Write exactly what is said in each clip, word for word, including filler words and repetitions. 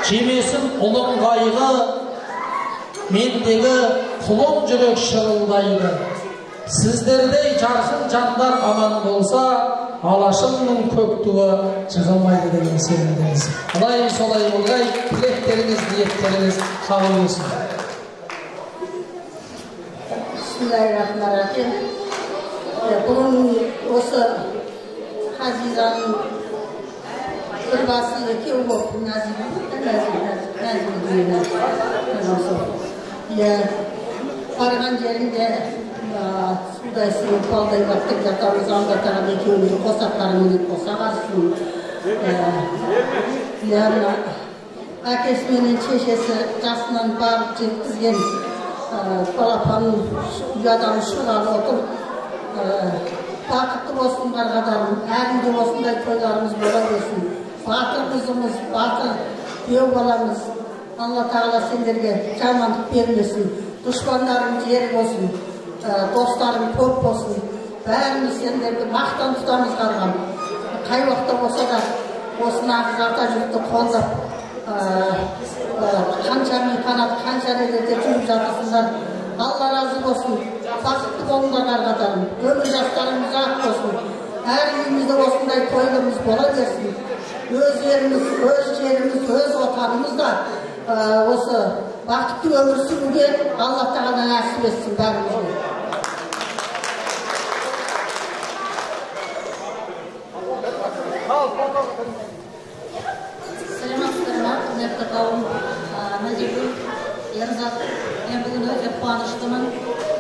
жемесін ұлын қайғы, мендегі құлын жүрек шырылдайды. Сіздердей жарқын жандар аман болса, алашымның көк туы жығылмайды деген сенімдеміз. Алай солай болғай, тілектеріңіз, ниеттеріңіз қабыл болсын. Бисмиллахиррахманиррахим. Бүгін осы Хазизаның бір басы екеу болып барған жерінде судай сүйіп балдай баттық жатамыз, алда тағам екеуімізді қосақтарымен қосақ астын. Әкесі менен шешесі жасынан барып жеткізген балапанын ұядан шығарып отыр. Бақытты болсын қарғадарым, әрінде осындай тойларымыз бола берсін. Батыр қызымыз, батыр беу баламыз, Алла тағала сендерге жамандық бермесін. Дұшпандарың жер болсын, достарың көп болсын. Бәріміз сендерді мақтан тұтамыз қарғам. Қай уақытта болса да осы нағыз ата жұртты қолдап, қанша мен қанат, қанша редерде жүріп жатырсыңдар. Алла разы болсын. Бақытты болыңдар қарғадарым. Өмір жастарымыз ақ болсын. Әр үйімізде осындай тойлымыз бола берсін. Өз еріміз, өз жеріміз, өз отанымыз да осы бақытты өмір сүруге Алла тағала нәсіп етсін бәрімізге. Саламатсыздар ма, құрметті қауым, Назигүл, Ерзат, мен бүгін өте қуаныштымын.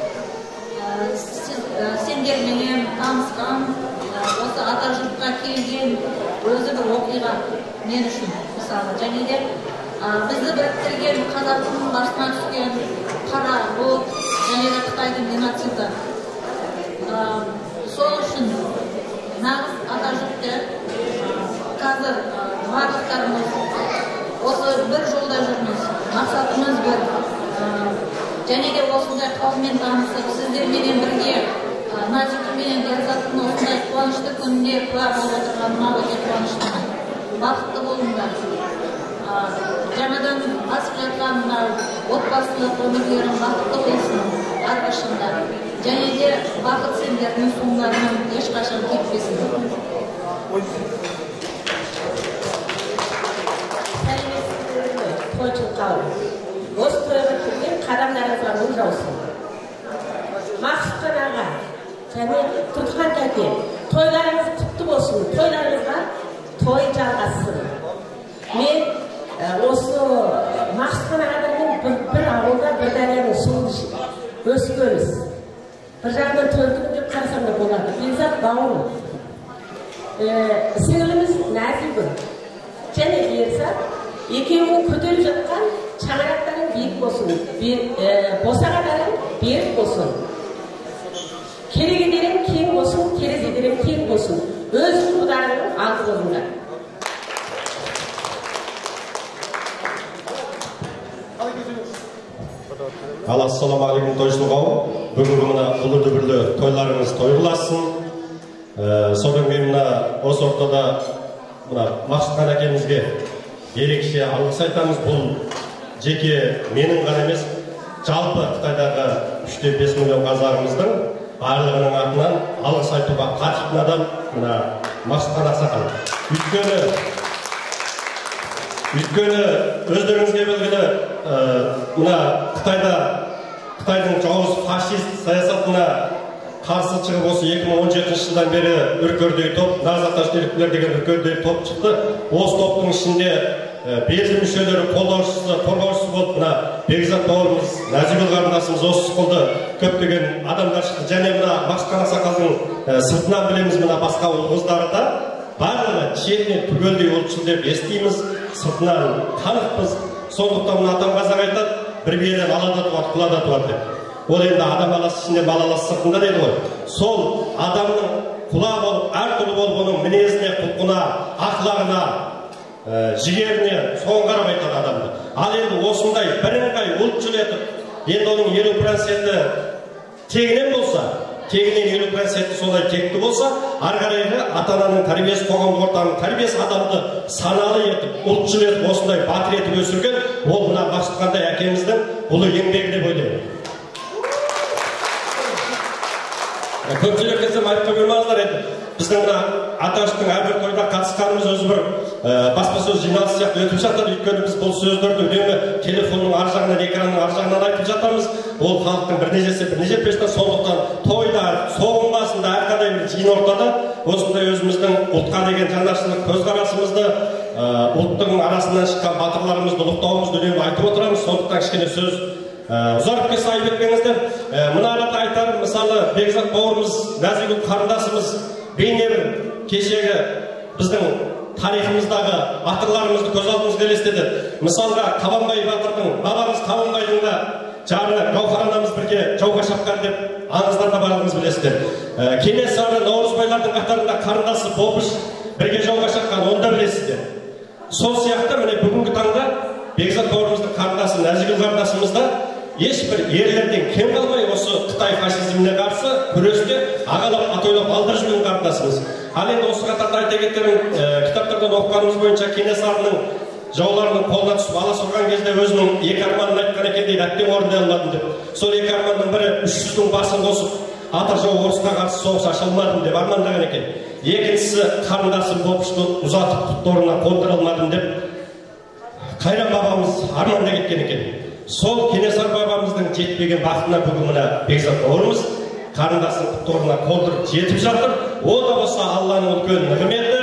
Сендерменен танысқан, осы ата жұртқа келген өзі бір оқиға мен үшін мысалы. Және де бізді біріктірген қазақтың басына түскен қара бұлт және де Қытайдың геноциді. Сол үшін нағыз ата жұртты қазір барлықтарымыз осы бір жолда жүрміз. Мақсатымыз бір. Және де осындай қауыммен танысып, сіздерменен бірге Назигүл менен Ерзаттың осындай қуанышты күнінде куә болып отырғаныма өте қуаныштымын. Бақытты болыңдар. Жаңадан асып жатқан отбасылық өмірлерің бақытты болсын әрқашанда. Және де бақыт сендердің соңдарынан ешқашан кетпесін. Тойчыл қауым. Осы тойға келген қадамдарыңызға мың жаусын. Мақсұтқан аға және Тұтқан тәте, тойларыңыз құтты болсын, тойларыңызға той жалғассын. Мен осы Мақсұтқан ағадармен бір ауылда бір дарияның суын өскенбіз. Бір жағынан тойдым деп қарасам да болады. Бекзат бауырым, сіңіліміз Назигүл және Ерзат екеуінің көтеріп жатқан шаңырақтарың биік болсын, босағаларың берік болсын. Керегелерің кең болсын, терезелерің кең болсын. Өз құлдарыңның алды болыңдар. Ал ассалаумағалейкум тойшыл қауым. Бүгінгі мына ұлы дүбірлі тойларыңыз тойласын. Содан кейін мына осы ортада мына Мақсұтқан әкемізге ерекше алғыс айтамыз. Бұл жеке менің ғана емес, жалпы Қытайдағы үш те бес миллион қазағымыздың барлығының атынан алғыс айтуға қатысқан адам мына Мақсұтқан ақсақал. Өйткені өйткені өздеріңізге белгілі, мына Қытайда Қытайдың жауыз фашист саясатына қарсы шығып осы екі мың он жетінші жылдан бері үркердей топ, Назат Аштеліктер деген үркердей топ шықты. Осы топтың ішінде белді мүшелері қолдаушысы, қорғаушысы болып, мына Бекзат бауырымыз, Назигүл қарындасымыз осы сықылды көптеген адамдар шықты. Және мына Мақсұтқан ақсақалдың сыртынан білеміз, мына басқа ұл-қыздары да барлығы шетінен түгелдей ұлтшыл деп естиміз, сыртынан танықпыз. Сондықтан мына атам қазақ айтады, бір биеден алада туады, құлада туады деп. Ол енді адам баласы ішінде балаласы сыртында дейді ғой. Сол адамның құла болып, әртүрлі болып, оның мінезіне, құлқына, ақылағына, жігеріне соған қарап айтады адамды. Ал енді осындай бірыңғай ұлтшыл етіп, енді оның елу проценті тегінен болса, тегінен елу проценті солай текті болса, ары қарайғы ата-ананың тәрбиесі, қоғамдық ортаның тәрбиесі адамды саналы етіп, ұлтшыл етіп, осындай батыр етіп өсірген, ол мына Бақытқандай әкеміздің ұлы еңбегі деп ойлаймын. Көпшілік кезден айтып қоймаңыздар еді. Біздің мына аташтың әрбір тойға қатысқанымыз өзі бір баспасөз жиналысы сияқты өтіп жатыр. Өйткені біз бұл сөздерді үнемі телефонның ар жағынан, экранның ар жағынан айтып жатамыз. Ол халықтың бірнеше бірнеше пештен, сондықтан тойда, соғым басында, әрқандай бір жиын ортада осындай өзіміздің ұлтқа деген жанашырлық көзқарасымызды, ұлттың арасынан шыққан батырларымызды ұлықтауымызды үнемі айтып отырамыз. Сондықтан кішкене сөз ұзарып кетсе айып етпеңіздер. Мына арада айтарым, мысалы Бекзат бауырымыз, Нәзігүл қарындасымыз бейнебір кешегі біздің тарихымыздағы батырларымызды көз алдымызға елестетеді. Мысалға Қабанбай батырдың, бабамыз Қабанбайдың да жары Гаухар анамыз бірге жауға шапқан деп аңыздарда барлығыңыз білесіздер. Кенесары, Наурызбайлардың қатарында қарындасы Бопыш бірге жауға шапқан, оны да білесіздер. Сол сияқты міне бүгінгі таңда Бекзат бауырымыздың қарындасы Нәзігүл қарындасымызда ешбір ерлерден кем қалмай осы Қытай фашизміне қарсы күресте ағалап атойлап алдырып жүрген қарындасымыз. Ал енді осы қатарда айта кетерім, кітаптардан оқығанымыз бойынша Кенесарының жауларының қолына түсіп алас ұрған кезде өзінің екі арманын айтқан екен дейді, әттең орындай алмадым деп. Сол екі арманның бірі үш жүздің басын қосып ата жау орысқа қарсы соғыс аша алмадым деп армандаған екен. Екіншісі қарындасым Бопышты ұзатып тұттарына қондыра алмадым деп Қайран бабамыз арманда кеткен екен. Сол Кенесары бабамыздың жетпеген бақытына бүгін мына Бекзат бауырымыз қарындасын құтторына қондырып жетіп жатыр. О да болса Алланың үлкен нығметі.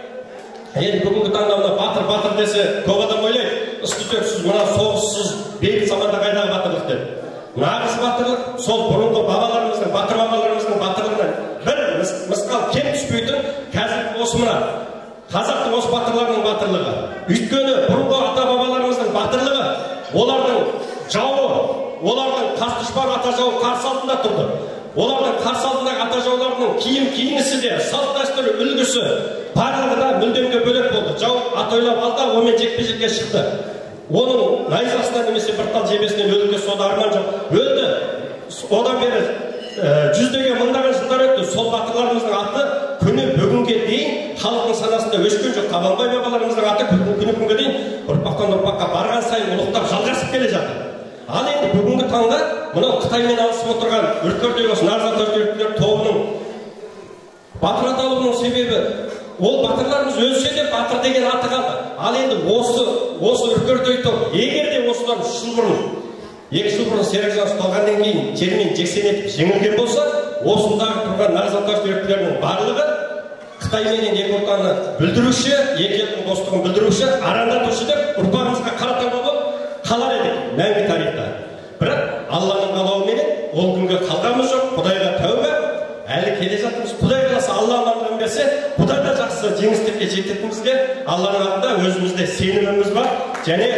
Енді бүгінгі таңда мына батыр батыр десе, көп адам ойлайды, үсті-төксіз, мына соғыссыз, бейбіт заманда қайдағы батырлық деп. Нағыз батырлық сол бұрынғы бабаларымыздың, батыр бабаларымыздың батырлығынан бір мысқал кем түспейтін қазір осы мына қазақтың осы батырларының батырлығы. Өйткені бұрынғы ата бабаларымыздың батырлығы олардың жауы, олардың қас дұшпан ата жауы қарсы алдында тұрды. Олардың қарсы алдындағы ата жауларының киім киінісі де, салт дәстүрі, үлгісі барлығы да мүлдемге бөлек болды. Жау атойлап алды, онымен жекпе-жекке шықты. Оның найзасынан немесе бір тал жебесінен өлуге сода арман жоқ. Өлді. Одан бері жүздеген мыңдаған жылдар өтті. Сол батырларымыздың аты күні бүгінге дейін халықтың санасында өшкен жоқ. Қабанбай бабаларымыздың аты күні күнге дейін ұрпақтан ұрпаққа барған сайын ұлықтап жалғасып келе жатыр. Ал енді бүгінгі таңда мынау Қытаймен алысып отырған үркердей осы нарзан төрешілер тобының батыр аталуының себебі ол батырларымыз өлсе де батыр деген аты қалды. Ал енді осы осы үркердей топ егер де осыдан үш жыл бұрын екі жыл бұрын Серікжан ұсталғаннан кейін жермен жексен етіп жеңілген болса, осындағы тұрған нарзан төрешілердің барлығы Қытайменен екі ортаны бүлдіруші, екі елдің достығын бүлдіруші, арандатушы деп ұрпағымызға қаратауға болып қалар едік мәңгі тарихта. Бірақ Алланың қалауыменен ол күнге қалғанымыз жоқ. Құдайға тәуба, әлі келе жатырмыз. Құдай қаласа Алла амандығын берсе, Құдай да жақсы жеңістерге жететінімізге Алланың алдында өзімізде сеніміміз бар. Және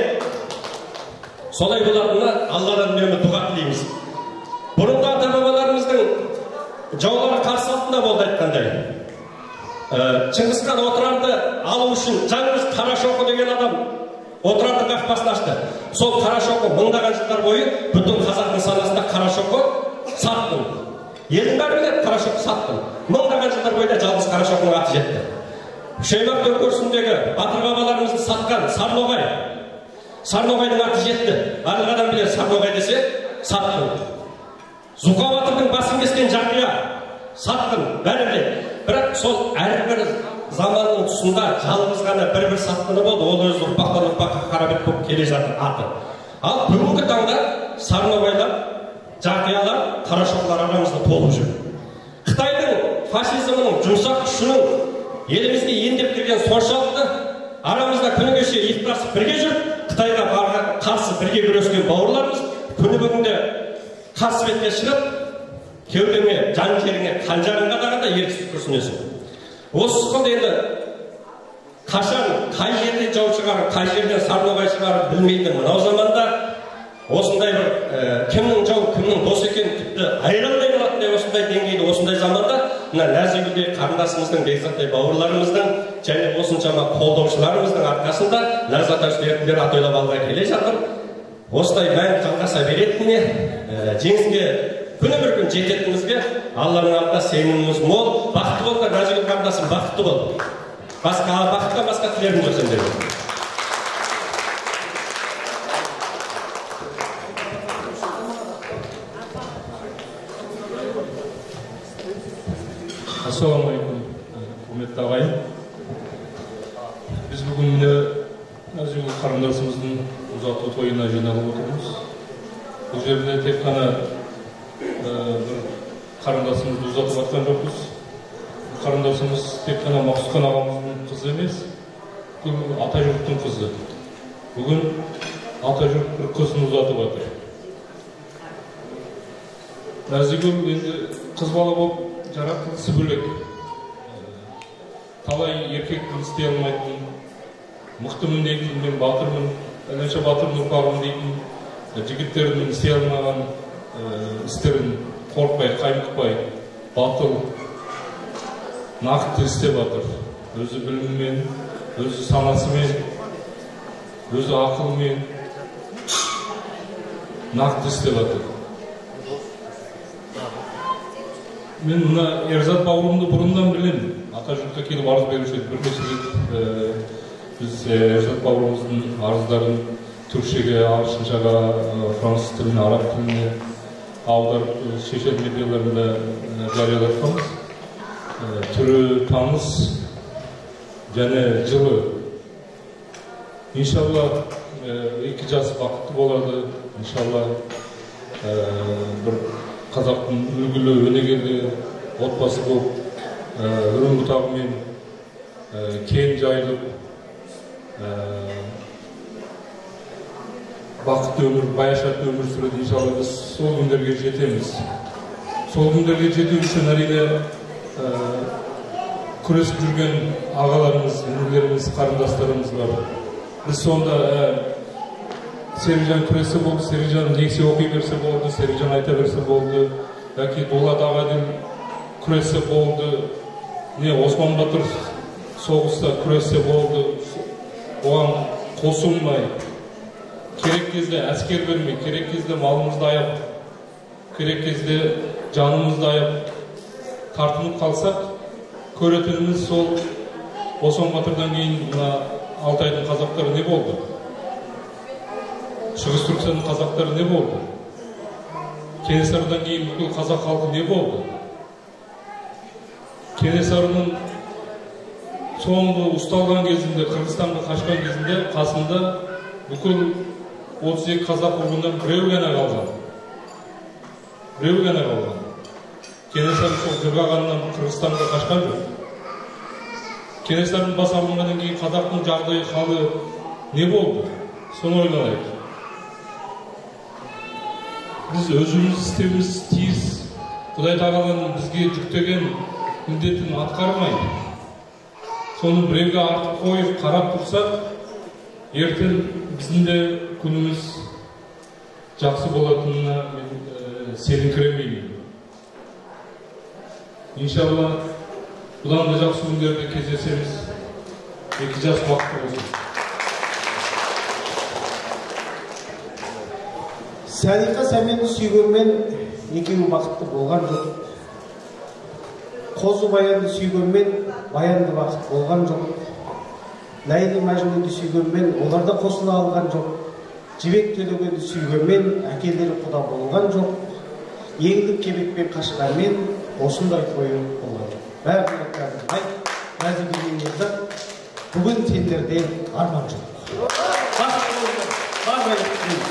солай болатынына Алладан үнемі дұға тілейміз. Бұрынғы ата бабаларымыздың жаулары қарсы алдында болды айтқандай. Шыңғысхан отырарды алу үшін жаңғыз Қарашоқы деген адам отырардың қақпасын ашты. Сол Қарашоқы мыңдаған жылдар бойы бүтін қазақтың санасында Қарашоқы саттың. Елдің бәрі біледі Қарашоқы саттың. Мыңдаған жылдар бойда жалғыз Қарашоқының аты жетті. Шойнақ төңкерісіндегі батыр бабаларымызды сатқан Сарноғай. Сарноғайдың аты жетті. Барлық адам біледі Сарноғай десе саттың. Зұқа батырдың басын кескен Жақия саттың. Бәрі біледі. Бірақ сол әрбір заманның тұсында жалғыз ғана бір-бір сатқыны болды. Ол өз ұрпақтан ұрпаққа қарабет болып келе жатыр аты. Ал бүгінгі таңда Сарноғайлар, Жақиялар, Қарашоқылар арамызда толып жүр. Қытайдың фашизмінің жұмсақ күшінің елімізге ендеп кірген соншалықты арамызда күні кеше иықтасып бірге жүр. Қытайға қарсы бірге күрескен бауырларымыз күні бүгінде қарсы бетке шығып кеудеңе, жан жеріңе, қанжарың қадағанда еріксіз күрсінесің. Осы сықылды енді қашан, қай жерден жау шығарып, қай жерден Сарноғай шығарып білмейтін мынау заманда осындай бір кімнің жау, кімнің дос екенін тіпті айыра алмай қалатындай осындай деңгейде, осындай заманда мына Нәзігүлдей қарындасымыздың, Бекзаттай бауырларымыздың және осыншама қолдаушыларымыздың арқасында Нарзан төрешілер атойлап алға келе жатыр. Осылай мәңгі жалғаса беретініне, жеңіске күні бір күн жететінімізге Алланың атына сеніміміз мол. Бақытты болыңдар, Назигүл қарындасым, бақытты бол. Басқа бақытқа басқа тілерім жоқ сендерге. Ассалаумағалейкум, құрметті ағайын. Біз бүгін міне Назигүл қарындасымыздың ұзату тойына жиналып отырмыз. Бұл жерде тек қана бір қарындасымызды ұзатып жатқан жоқпыз. Қарындасымыз тек қана Мақсұтхан ағамыздың қызы емес, бұл Атажұрттың қызы. Бүгін Атажұрт бір қызын ұзатып жатыр. Назигүл енді қыз бала болып жаратылысы бөлек. Талай еркектің істей алмайтын, мықтымын дейтін, мен батырмын, әлемше батырмын ұрпағымын дейтін жігіттердің істей алмаған істерін қорқпай, қаймықпай, батыл, нақты істеп жатыр. Өзі білімімен, өзі санасымен, өзі ақылымен нақты істеп жатыр. Мен мына Ерзат бауырымды бұрыннан білемін. Атажұртқа келіп арыз беруші еді. Бірнеше рет біз Ерзат бауырымыздың арыздарын түркшеге, ағылшыншаға, француз тіліне, араб тіліне аударып шетел медиаларында жариялатқанбыз. Түрі таныс және жылы. Иншалла екі жас бақытты болады. Иншалла бір қазақтың үлгілі, өнегелі отбасы болып, үрім бұтағымен кен жайылып, бақытты өмір, баяшатты өмір сүреді. Иншалла біз сол күндерге жетеміз. Сол күндерге жету үшін әрине күресіп жүрген ағаларымыз, інілеріміз, қарындастарымыз бар. Біз сонда Серікжан күресі болды, Серікжан лекция оқи берсе болды, Серікжан айта берсе болды, яки Дулат Ағаділ күресі болды, не Осман Батыр соғыста күресі болды, оған қосылмай, керек кезде әскер бермей, керек кезде малымызды аяп, керек кезде жанымызды аяп, тартынып қалсақ, көретініміз сол Осман Батырдан кейін Алтайдың қазақтары не болды? Шығыс Түркістанның қазақтары не болды? Кенесарыдан кейін бүкіл қазақ халқы не болды? Кенесарының соңғы ұсталған кезінде, Қырғызстанға қашқан кезінде қасында бүкіл отыз екі қазақ руынан біреу ғана қалған. Біреу ғана қалған. Кенесары сол жырғағаннан Қырғызстанға қашқан жоқ. Кенесарының бас алынғаннан кейін қазақтың жағдайы, халы не болды? Соны ойланайық. Біз өзіміз істеуіміз тиіс. Құдай тағаланың бізге жүктеген міндетін атқармай, соны біреуге артып қойып, қарап тұрсақ, ертең біздің де күніміз жақсы болатынына мен сеніңкіремеймін. Иншалла, бұдан да жақсы күндерде кездесеміз. Екі жас бақытты болсын. Сәлиқа Сәменді сүйгенмен екеуі бақытты болған жоқ. Қозы Баянды сүйгенмен Баянды бақытты болған жоқ. Ләйлі Мәжнүнді сүйгенмен олар да қосыла алған жоқ. Жібек Төлегенді сүйгенмен әкелері құда болған жоқ. Еңлік кебекпен қашқанмен осындай тойы болған жоқ. Бәрі бәрі Назигүл Ерзат, бүгін сендерде арман жоқ. Бақытты болыңдар.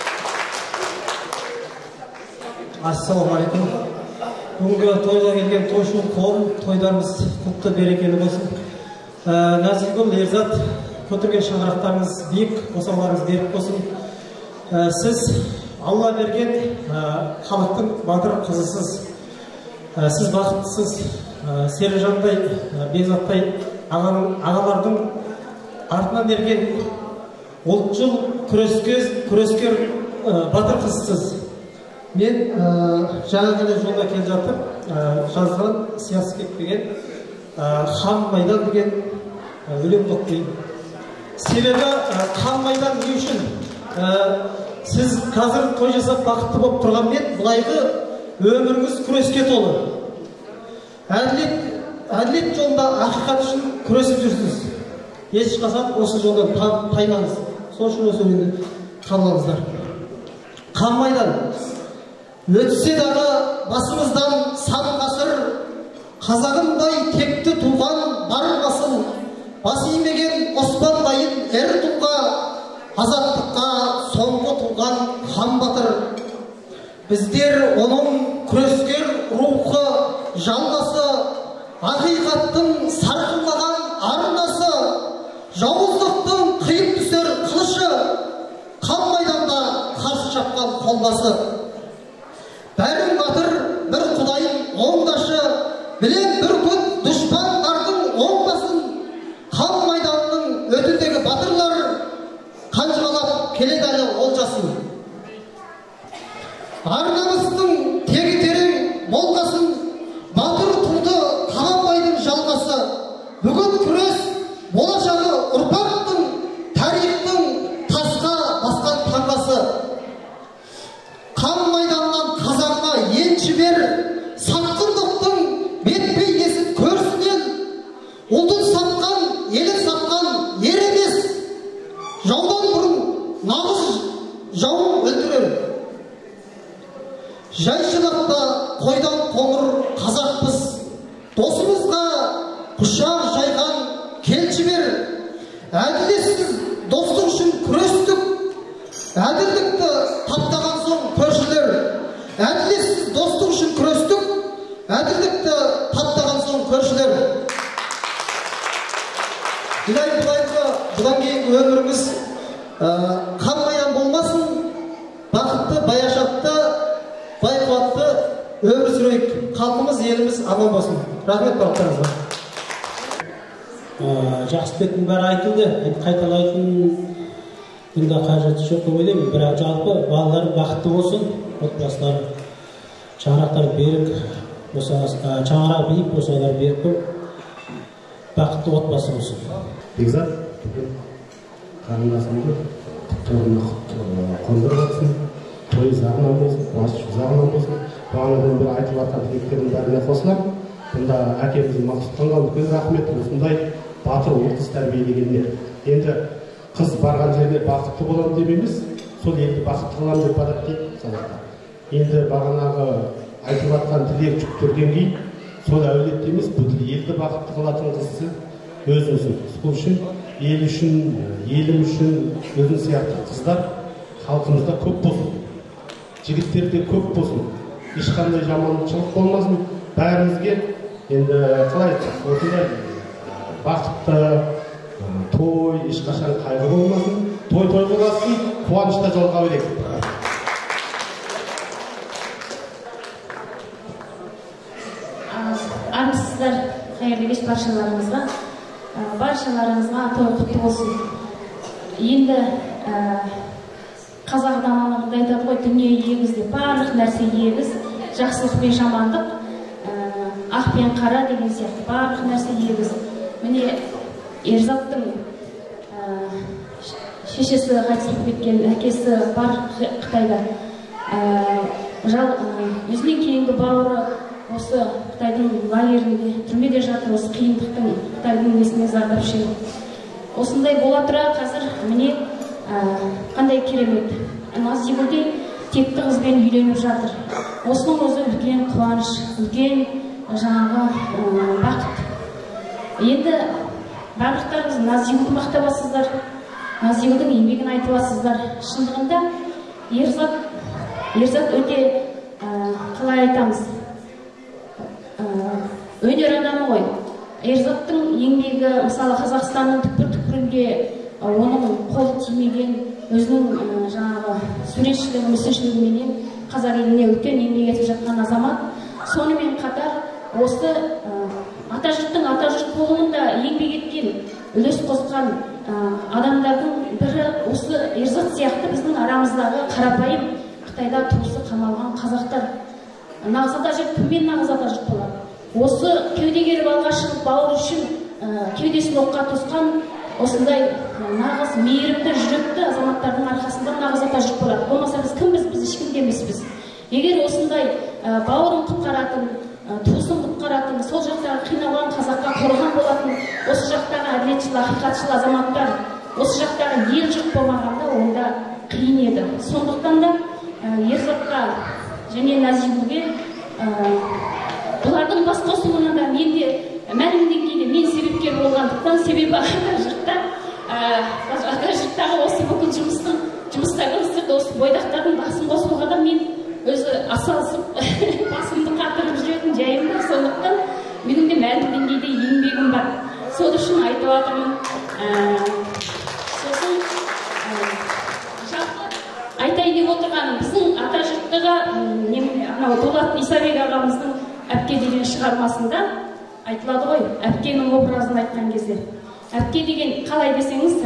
Ассалаумағалейкум. Бүгінгі тойға келген тойшы қауым, тойдарымыз құтты берекелі болсын. Назигүл Ерзат, көтерген шаңырақтарыңыз биік, қосаларыңыз берік болсын. Сіз Алла берген халықтың батыр қызысыз. Сіз бақыттысыз. Серікжандай, Бекзаттай ағалардың артынан берген ұлтшыл күрескер батыр қызысыз. Мен жаңа ғана жолда келе жатып жазған сиясы кетпеген Хан Майдан деген өлең оқимын. Себебі Хан Майдан не үшін? Сіз қазір той жасап бақытты болып тұрған мен, бұлайғы өміріңіз күреске толы. Әділет, әділет жолында ақиқат үшін күресіп жүрсіз. Ешқашан осы жолдан таймаңыз. Сол үшін осы өлеңді қабылдаңыздар. Қан майдан. Өтсе дағы басымыздан сан ғасыр, қазағындай текті туған бар басын, бас имеген Османдайын әр тұлға, азаттыққа соңғы туған хан батыр. Біздер оның күрескер рухы, жалғасы, ақиқаттың сарқылмаған арнасы, жауыздықтың қиып түсер қылышы, қан майданда қарсы шапқан қолбасы. Бәрін батыр, бір құдайын оңдашы, білен бір күн дұшпандардың оңдасын, қан майданның өтіндегі батырлар қанжығалап келеді әлі олжасын. Ар-намыстың тегі терең болғасын, батыр туды Қабанбайдың жалғасы. Бүгін күрес болашағы ұрпақтың, тарихтың тасқа басқан таңбасы. Қан майданнан қазағына енші бер, сатқындықтың бетпейдесін көрсінен, ұлтын сатқан, елін сатқан ер емес, жаудан бұрын нағыз жауын өлтірер. Жайшылықта қойдан қоңыр қазақпыз, досымызға құшақ жайған келші бер. Әділетсіз достық үшін күрестік, әділдікті таптаған соң көршілер. Әділетсіз достық үшін күрестік, әділдікті таптаған соң көршілер. Илай бұлайғы бұдан кейінгі өміріміз қан майдан болмасын, бақытты, баяшатты, байқуатты өмір сүрейік. Халқымыз, еліміз аман болсын. Рахмет барлықтарыңызға. Жақсыбектің бәрі айтылды. Қайталайтын бұнда қажеті жоқ деп ойлаймын. Бірақ жалпы балалар бақытты болсын, отбасылар шаңырақтар берік, шаңырақ биік болсалар берік, бақытты отбасы болсын. Бекзат, қарындасымды құттығына қондырып жатсын. Той жағынан болсын, қуаныш жағынан болсын, бағанадан бері айтылып жатқан тілектердің бәріне қосыламын. Бұнда әкеміздің Мақсұтханға үлкен рахмет, осындай батыр ұл қыз тәрбиелегеніне. Енді қыз барған жерде бақытты боламын деп емес, сол елді бақытты қыламын деп барады дейді қазақта. Енді бағанағы айтылып жатқан тілек жүктелген кейін, сол әулетте емес, бүкіл елді бақытты қылатын қызы өзіңіздің. Сол үшін ел үшін, елім үшін өзің сияқты қыздар халқымызда көп болсын. Жігіттерде көп болсын, ешқандай жаманшылық болмасын, бәрімізге енді қалай осындай бақытты той, ешқашан қайғы болмасын, той той болсын, қуанышта жолға берейік. Армысыздар, қайырлы кеш баршаларыңызға, баршаларыңызға той құтты болсын. Енді қазақ даналығында айтады ғой, дүние егіз деп, барлық нәрсе егіз, жақсылық пен жамандық, ақ пен қара деген сияқты барлық нәрсе егіз. Міне Ерзаттың шешесі қайтыс кеткен, әкесі бар Қытайда. Өзінен кейінгі бауыры осы Қытайдың лагерінде, түрмеде жатыр, осы қиындықтың Қытайдың несіне зардап шегіп. Осындай бола тұра қазір міне қандай керемет. Назигүлдей текті қызбен үйленіп жатыр. Осының өзі үлкен қуаныш, үлкен жаңағы бақыт. Енді барлықтарыңыз Назигүлді мақтабасыздар, Назигүлдің еңбегін айтыласыздар. Шындығында Ерзат, Ерзат өте қалай айтамыз, өнер адамы ғой. Ерзаттың еңбегі, мысалы Қазақстанның түкпір-түкпірінде оның қолы тимеген, өзінің жаңағы суретшілігі, мүсіншілігіменен қазақ еліне үлкен еңбек етіп жатқан азамат. Сонымен қатар осы атажұрттың атажұрт болуында еңбек еткен, үлес қосқан адамдардың бірі осы Ерзат сияқты біздің арамыздағы қарапайым Қытайда туысы қамалған қазақтар. Нағыз атажұрт кіммен нағыз атажұрт болады? Осы кеудегер балға шығып бауыр үшін кеудесін оққа тосқан осындай нағыз мейірімді жүректі азаматтардың арқасында нағыз атажұрт болады. Болмаса біз кімбіз? Біз ешкім де емеспіз. Егер осындай бауырын құтқаратын, туысын құтқаратын, сол жақтағы қиналған қазаққа қорған болатын, осы жақтағы әділетшіл, ақиқатшыл азаматтар, осы жақтағы ел жұрт болмағанда онда қиын еді. Сондықтан да Ерзатқа және Назигулге бұлардың бас қосуына да мен де мәлім деңгейде мен себепкер болғандықтан, себебі Атажұртта Атажұрттағы осы бүкіл жұмыстың жұмыстағы осы бойдақтардың басын қосуға да мен өзі асалысып басымды қатырып жүретін жайым бар. Сондықтан менің де мәлім деңгейде еңбегім бар. Сол үшін айтып жатырмын. Сосын жалпы айтайын деп отырғаным, біздің Атажұрттыға анау Дулат Исабек ағамыздың әпке деген шығармасында айтылады ғой, әпкенің образын айтқан кезде. Әпке деген қалай десеңіз,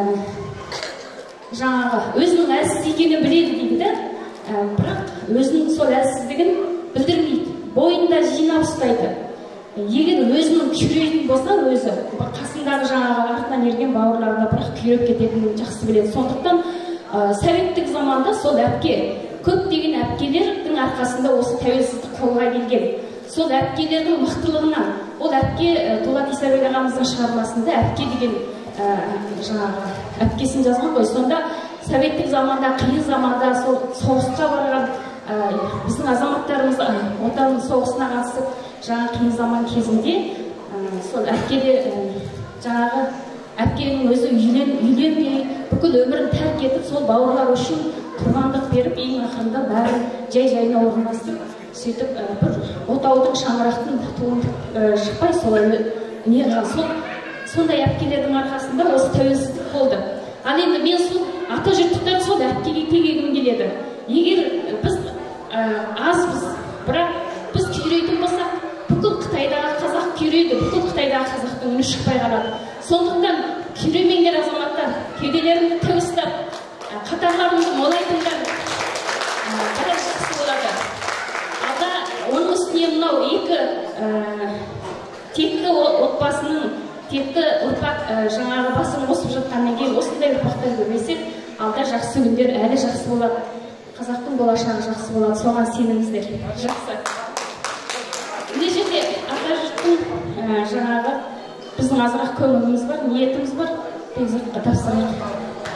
жаңағы өзінің әлсіз екенін біледі дейді да, бірақ өзінің сол әлсіздігін білдірмейді, бойында жинап ұстайды. Егер өзінің күйрейтін болса, өзі қасындағы жаңағы артынан ерген бауырларына бірақ күйреп кететінін жақсы біледі. Сондықтан советтік заманда сол әпке, көптеген әпкелердің арқасында осы тәуелсіздік қолға келген. Сол әпкелердің мықтылығынан, ол әпке Дулат Исабек ағамыздың шығармасында әпке деген жаңағы әпкесін жазған ғой. Сонда советтік заманда, қиын заманда сол соғысқа барған біздің азаматтарымыз отан соғысына қатысып, жаңа қиын заман кезінде сол әпкеде жаңағы әпкенің өзі үйленбей, бүкіл өмірін тәрк етіп, сол бауырлар үшін құрбандық беріп, ең ақырында бәрін жай-жайына орналастырып, сөйтіп бір отаудың шаңырақтың туын шықпай, солай не сол сондай әпкелердің арқасында осы тәуелсіздік болды. Ал енді мен сол Атажұрттықтар сол әпкеге тегегім келеді. Егер біз азбыз, бірақ біз күйрейтін болсақ, бүкіл Қытайдағы қазақ күйрейді, бүкіл Қытайдағы қазақтың үні шықпай қалады. Сондықтан күйремеңдер азаматтар, кеуделеріңді тік ұстап, қатарларыңды молайтыңдар, бәрі жақсы болады. Алда оның үстіне мынау екі текті отбасының текті ұрпақ жаңағы басын қосып жатқаннан кейін осындай ұрпақтар көбейсек, алда жақсы күндер әлі жақсы болады. Қазақтың болашағы жақсы болады, соған сеніңіздер. Жақсы. Мына жерде Атажұрттың жаңағы біздің азырақ көңіліміз бар, ниетіміз бар, Бекзатқа тапсырайық.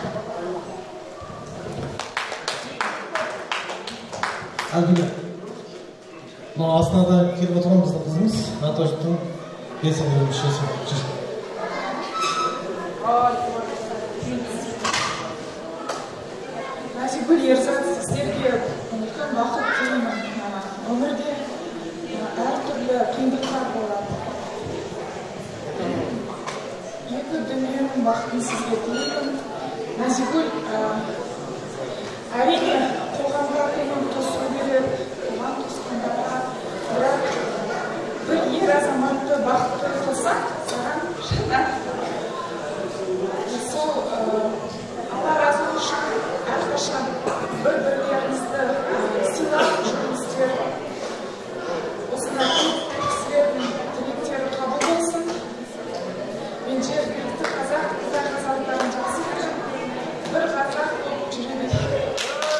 Альбина, мына Астанадан келіп отырған біздің қызымыз Атажұрттың белсенді мүшесі. Назигул Ерзат, сіздерге үлкен бақыт тілеймін. Өмірде әртүрлі қиындықтар болады. Екі дүниенің бақытын сізге тілеймін. Назигул әрине қоғамға көңіл қосу керек, қоғам туысқандарға, бірақ бір ер азаматты бақытты қылсақ, саған шатақ. Сол Алла разы үшін әрқашан бір-бірлеріңізді сыйлап жүріңіздер. Осындай кісілердің тілектері қабыл болсын. Мен жергілікті қазақ, Қытай қазақтарын жақсы көремін. Бір қазақ болып жүремін.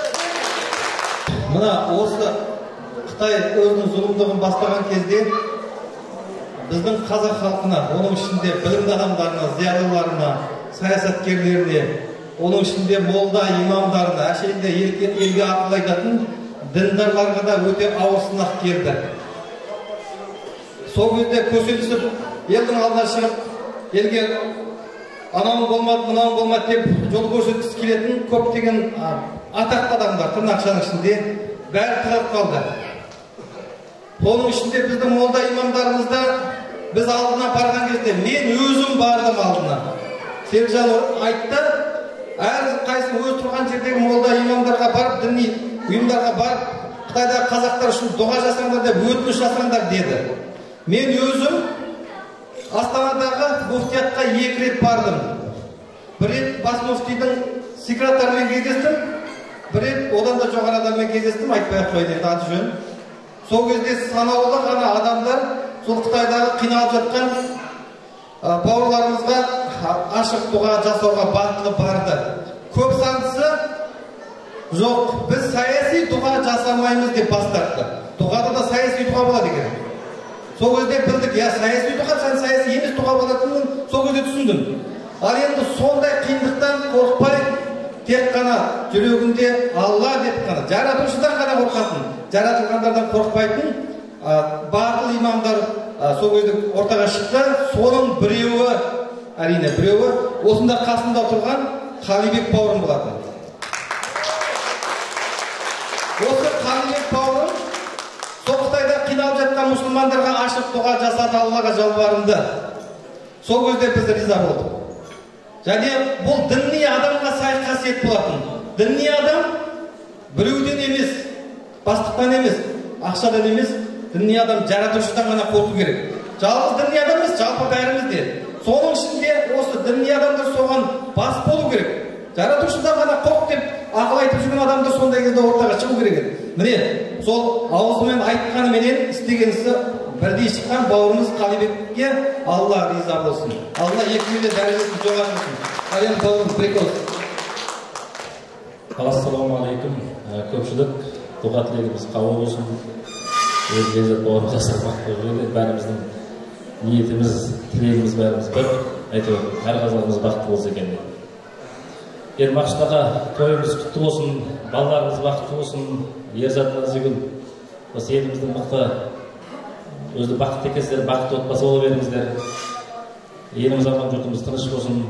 Мына осы Қытай өзінің зұлымдығын бастаған кезде біздің қазақ халқына, оның ішінде білімді адамдарына, зиялыларына, саясаткерлеріне, оның ішінде молда, имамдарына, әшейінде елге ақыл айтатын діндарларға да өте ауыр сынақ келді. Сол кезде көсілісіп, елдің алдына шығып, елге анауың болмады, мынауың болмады деп жол көрсеткісі келетін көптеген атақты адамдар, тырнақшаның ішінде бәрі тығылып қалды. Оның ішінде біздің молда имамдарымызда біз алдына барған кезде мен өзім бардым алдына. Серікжан айтты, әр қайсы өз тұрған жердегі молда имамдарға барып, діни ұйымдарға барып, Қытайдағы қазақтар үшін дұға жасаңдар деп өтініш жасаңдар деді. Мен өзім Астанадағы муфтиятқа екі рет бардым. Бір рет бас муфтидің секретарымен кездестім, бір рет одан да жоғары адаммен кездестім, айтпай-ақ қойды енді аты жөн. Сол кезде санаулы ғана адамдар сол Қытайдағы қиналып жатқан бауырларымызға ашық дұға жасауға батылы барды. Көп сандысы жоқ, біз саяси дұға жасамаймыз деп бас тартты. дұғада да саяси дұға болады екен. Сол кезде білдік, я саяси дұға, сен саяси емес дұға болатынын сол кезде түсіндім. Ал енді сондай қиындықтан қорықпай, тек қана жүрегінде Алла деп қана, жаратушыдан ғана қорқатын, жаратылғандардан қорықпайтын батыл имамдар сол кезде ортаға шықты. Соның біреуі, әрине біреуі, осында қасында тұрған Қалибек бауырым болатын. Осы Қалибек бауырым соғыстайда қиналып жатқан мұсылмандарға ашық дұға жасады, Аллаға жалбарынды. Сол кезде біз риза болдық. Және бұл діни адамға сай қасиет болатын. Діни адам біреуден емес, бастықтан емес, ақшадан емес, діни адам жаратушыдан ғана қорқу керек. Жалғыз діни адам емес, жалпы бәріміз де. Соның ішінде осы діни адамдар соған бас болу керек. Жаратушыдан ғана қорқ деп ақыл айтып жүрген адамдар сондай кезде ортаға шығу керек еді. Міне, сол аузымен айтқаныменен істегенісі бірдей шыққан бауырымыз Қалибекке Алла риза болсын. Алла екі миллион дәрежесін жоғарыласын. Әлем бауырым, прикол. Ассалаумағалейкум. Көпшілік дұға тілегіміз қабыл болсын. Өз леззат бауырымызға сырмақ қойып, бәріміздің ниетіміз, тілегіміз бәріміз бір. Әйтеуір, әр қазағымыз бақытты болса екен. Ермақшыдағы тойымыз құтты болсын, балаларымыз бақытты болсын, Ерзат Назигүл, осы еліміздің мықты, өзі бақытты екенсіздер, бақытты отбасы бола беріңіздер. Еліміз аман, жұртымыз тыныш болсын.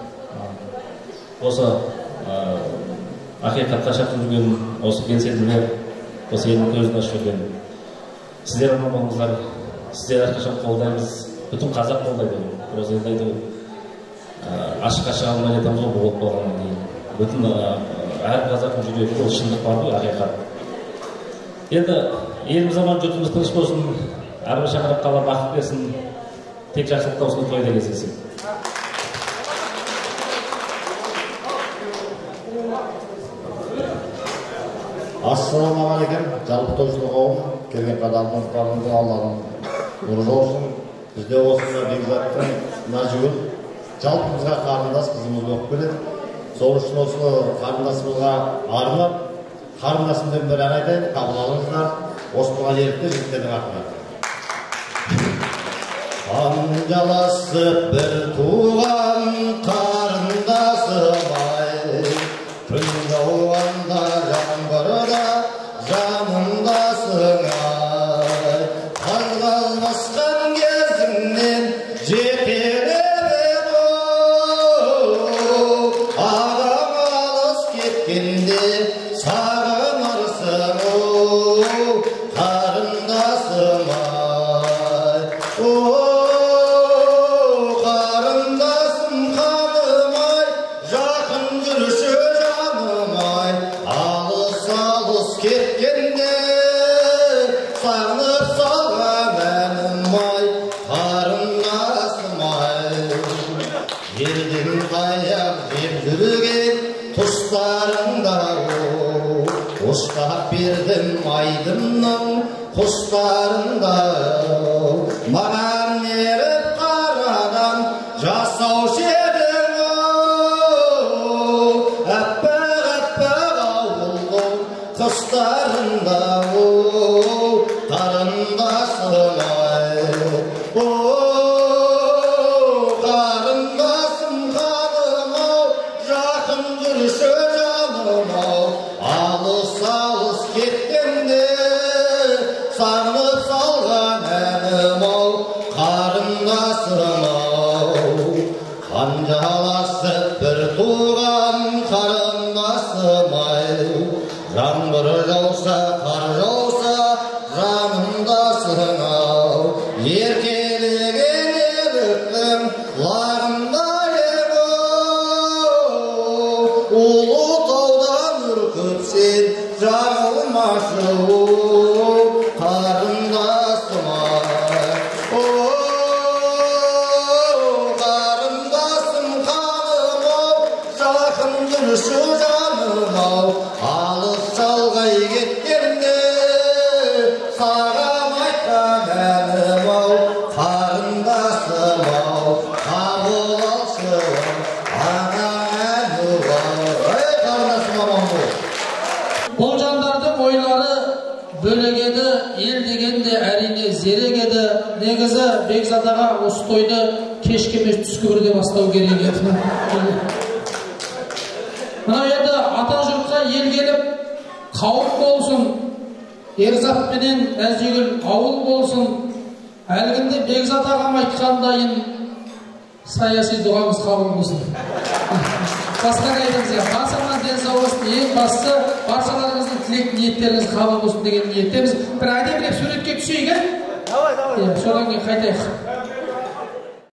Осы ақиқатқа шақырып жүрген, осы белсенділер, осы елдің көзін ашып жүрген. Сіздер аман болыңыздар, сіздер әрқашан қолдаймыз, бүтін қазақ қолдайды. Осы елді айту ашық ашық алмай жатамыз ғой, болып болғаннан кейін. Бүтін әр қазақтың жүрегі ол шындық бар ғой, ақиқат. Енді еліміз аман, жұртымыз тыныш болсын, әрбір шаңыраққа Алла бақыт берсін, тек жақсылықта осындай тойда кездесін. Ассалаумағалейкум, жалпы тойшылық қауым, келген қадамымыздарыңызға Алланың нұры жаусын. Бізде осында Бекзаттың Назигүл жалпымызға қарындас қызымыз болып келеді. Сол үшін осы қарындасымызға арнап, қарындасымдан бір ән айтайын, қабыл алыңыздар. Осыған ерікті жігіттердің атынан. Қанжаласып бір туған қарындасым ай, күн жауғанда жаңбырда жанымдасың ай, қағаз басқан кезіңнен жетелеп адам алыс кеткенде сағынырсың қарындасым ай, қарындасым қаным ай, жақын жүрші жаным ай, алыс алыс кеткенде сағынып салған әнім ай, қарындасым ай. Елден қаяқ жеп жүрген тұстарыңда ұштап бердім айдымның құстарында, маған еріп қарадан жасаушы едің әппақ әппақ ауылдың құстарында қарындасым ай, қарындасым қаным ау, жақын жүрші жаным ау, алыс алыс кеткенде сағынып салған әнім ау, қарындасым ау. Қанжаласып бір туған қарындасым ай, жаңбыр жауса, қар жауса, жанымдасың ау, еркелеген еріктің лағында ем ұлы таудан үркіп сен жаңылмашы қарындасым ай, қарындасым қаным ау, жақын жүрші жаным ау, алыс шалғай кеткенде саған айтқан әнім ау, қарындасым ау, қабыл алшы ана әнім ау. Ей қарындасым аман бол. Бұл жандардың ойлары бөлек еді, ел дегенде әрине зерек еді. Негізі Бекзат аға осы тойды кешке емес түскі бірде бастау керек еді. Мынау енді ата жұртқа ел келіп, қауым болсын, Ерзат пенен Әзегүл ауыл болсын. Әлгінде Бекзат ағам айтқандайын саяси дұғаңыз қабыл болсын. Басқа айтыңыз, баршаңыз денсаулық, ең бастысы баршаларыңыздың тілек ниеттеріңіз қабыл болсын деген ниеттеміз. Бір әдемілеп суретке түсейік, ә? Давай, давай. Содан кейін қайтайық.